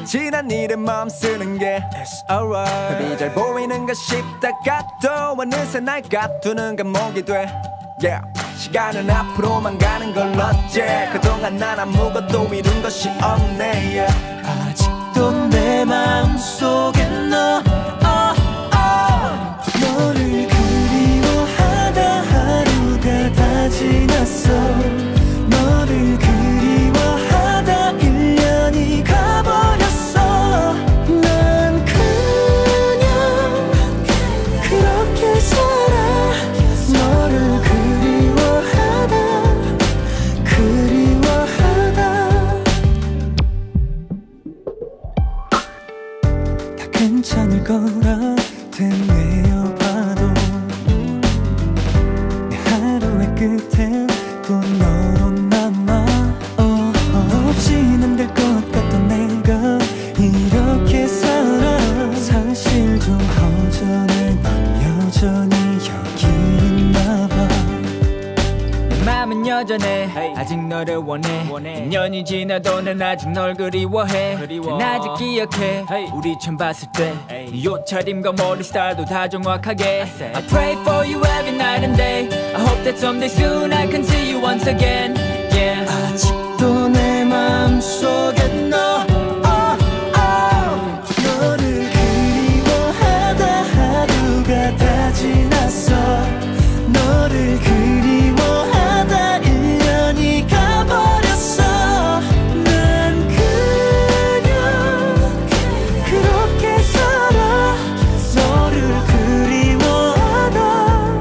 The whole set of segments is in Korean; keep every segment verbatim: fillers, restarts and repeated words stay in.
지난 일에 마음 쓰는 게 It's alright. 답이 잘 보이는가 싶다가도 어느새 날 가두는 감옥이 돼. Yeah. 시간은 앞으로만 가는 걸 어째 그동안 난 아무것도 이룬 것이 없네. Yeah. 아직도 내 마음속에 너 oh, oh. 너를 그리워하다 하루가 다 지났어. 너를 그리워하다 일 년이 가버렸어. 난 그냥 그렇게 살아. 너를 그리워하다 그리워하다. 다 괜찮을 거라 되뇌어봐도 내 하루의 끝엔 또 너로 남아. oh, 너 없이는 안 될 것 같던 내가 이렇게 살아. 사실 좀 허전해. 넌 여전히 여기 있나봐. 내 맘은 여전해. 아직 너를 원해. 일 년이 지나도 난 아직 널 그리워해. 난 아직 기억해. 우리 처음 봤을 때 네 옷차림과 머리 스타일도 다 정확하게. I pray for you every night and day. I hope that someday soon I can see you once again. Yeah. 아직도 내 마음속에 너 oh, oh. 너를 그리워하다 하루가 다 지났어. 너를 그리워하다 일 년이 가버렸어. 난 그냥 그렇게 살아. 너를 그리워하다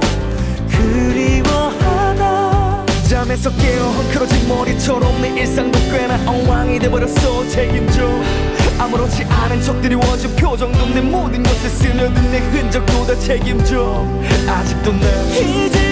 그리워하다. 잠에서 깨어 헝클어진 머리처럼 내 일상도 꽤나 엉망이 돼버렸어. 책임져. 아무렇지 않은 척 드리워진 표정도 내 모든 것에 스며든 내 흔적도 다 책임져. 아직도 난 이제